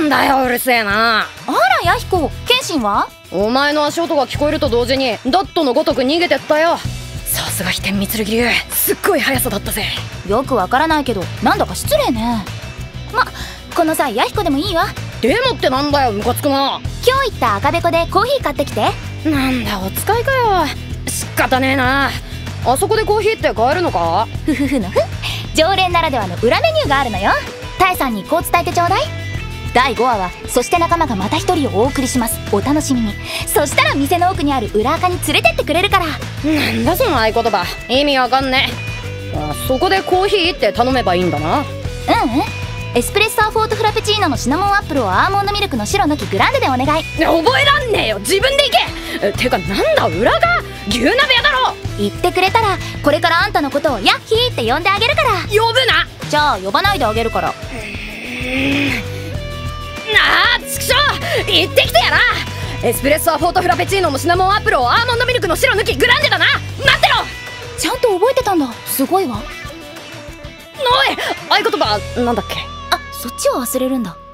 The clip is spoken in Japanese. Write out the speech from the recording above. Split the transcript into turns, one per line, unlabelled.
なんだよ、うるせえな。
あらヤヒコ、謙信は？
お前の足音が聞こえると同時にダットのごとく逃げてったよ。さすが飛天御剣流、すっごい速さだったぜ。
よくわからないけどなんだか失礼ね。ま、この際ヤヒコでもいいわ。
でもってなんだよ、ムカつくな。
今日行った赤べこでコーヒー買ってきて。
なんだお使いかよ。仕方ねえな。あそこでコーヒーって買えるのか？
ふふふのふ。常連ならではの裏メニューがあるのよ。タエさんにこう伝えてちょうだい。第5話はそして仲間がまた一人をお送りします。お楽しみに。そしたら店の奥にある裏垢に連れてってくれるから。
なんだその合言葉、意味わかんねえ。あ、そこでコーヒーって頼めばいいんだな。
エスプレッソアフォートフラペチーノのシナモンアップルをアーモンドミルクの白抜きグランデでお願い。
覚えらんねえよ、自分で行け。てかなんだ裏が牛鍋屋だろ。
言ってくれたらこれからあんたのことをヤッヒーって呼んであげるから。
呼ぶな。
じゃあ呼ばないであげるから。
なあ、ちくしょう、行ってきてやな。エスプレッソアフォートフラペチーノのシナモンアップルをアーモンドミルクの白抜きグランデだな。待ってろ。
ちゃんと覚えてたんだ、すごいわ。
おい、合言葉なんだっけ？
あ、そっちを忘れるんだ。